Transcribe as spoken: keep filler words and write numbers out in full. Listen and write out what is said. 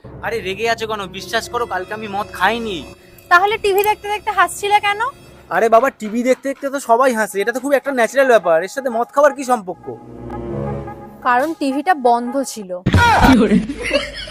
আরে রেগে আছো কেন? বিশ্বাস করো কালকে আমি মদ খাইনি। তাহলে টিভি দেখতে দেখতে হাসছিলে কেন? আরে বাবা, টিভি দেখতে দেখতে তো সবাই হাসে, এটা তো খুব একটা ন্যাচারাল ব্যাপার, এর সাথে মদ খাওয়ার কি সম্পর্ক? কারণ টিভিটা বন্ধ ছিল।